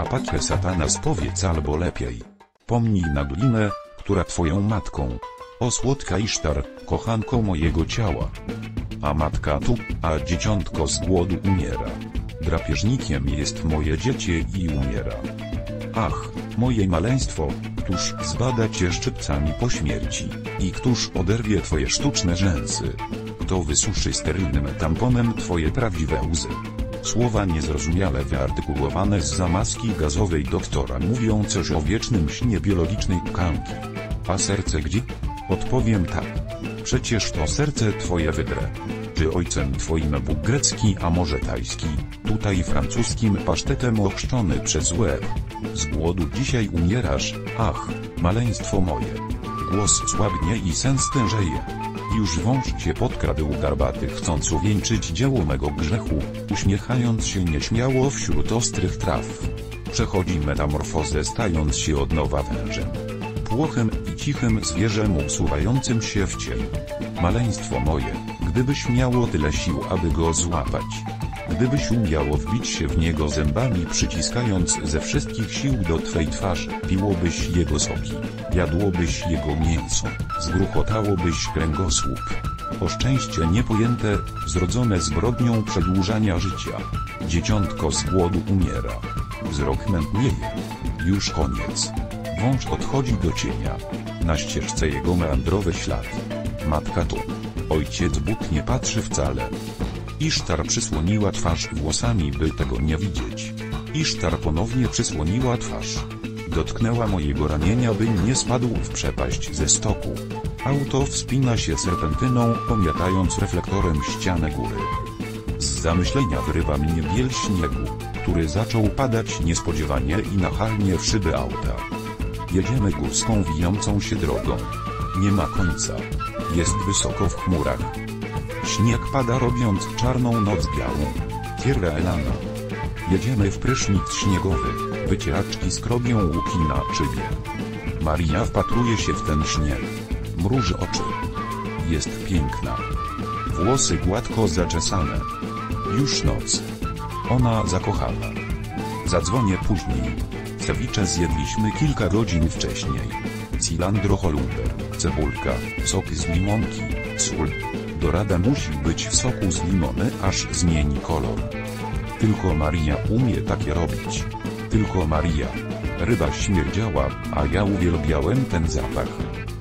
Apage satanas powiedz albo lepiej. Pomnij na glinę, która twoją matką. O słodka Isztar, kochanko mojego ciała. A matka tu, a dzieciątko z głodu umiera. Drapieżnikiem jest moje dziecię i umiera. Ach, moje maleństwo, którz zbada cię szczypcami po śmierci, i którz oderwie twoje sztuczne rzęsy. Kto wysuszy sterylnym tamponem twoje prawdziwe łzy. Słowa niezrozumiale wyartykułowane z zamaski gazowej doktora mówią coś o wiecznym śnie biologicznej tkanki. A serce gdzie? Odpowiem tak. Przecież to serce twoje wydrę. Czy ojcem twoim Bóg grecki, a może tajski, tutaj francuskim pasztetem ochrzczony przez łeb. Z głodu dzisiaj umierasz, ach, maleństwo moje. Głos słabnie i sens tężeje. Już wąż się podkradł garbaty, chcąc uwieńczyć dzieło mego grzechu, uśmiechając się nieśmiało wśród ostrych traw. Przechodzi metamorfozę, stając się od nowa wężem. Płochem i cichym zwierzem usuwającym się w cień. Maleństwo moje, gdybyś miało tyle sił, aby go złapać. Gdybyś umiało wbić się w niego zębami, przyciskając ze wszystkich sił do twej twarzy, piłobyś jego soki, jadłobyś jego mięso, zgruchotałobyś kręgosłup. O szczęście niepojęte, zrodzone zbrodnią przedłużania życia. Dzieciątko z głodu umiera. Wzrok mętnieje. Już koniec. Wąż odchodzi do cienia. Na ścieżce jego meandrowy ślad. Matka tu. Ojciec Bóg nie patrzy wcale. Isztar przysłoniła twarz włosami, by tego nie widzieć. Isztar ponownie przysłoniła twarz. Dotknęła mojego ramienia, by nie spadł w przepaść ze stoku. Auto wspina się serpentyną, pomiatając reflektorem ścianę góry. Z zamyślenia wyrywa mnie biel śniegu, który zaczął padać niespodziewanie i nachalnie w szyby auta. Jedziemy górską, wijącą się drogą. Nie ma końca. Jest wysoko w chmurach. Śnieg pada, robiąc czarną noc białą. Tierra elana. Jedziemy w prysznic śniegowy. Wycieraczki skrobią łuki na szybie. Maria wpatruje się w ten śnieg. Mruży oczy. Jest piękna. Włosy gładko zaczesane. Już noc. Ona zakochana. Zadzwonię później. Ceviche zjedliśmy kilka godzin wcześniej. Cilantro, holubę, cebulka, sok z limonki, sól. Dorada musi być w soku z limony, aż zmieni kolor. Tylko Maria umie takie robić. Tylko Maria. Ryba śmierdziała, a ja uwielbiałem ten zapach.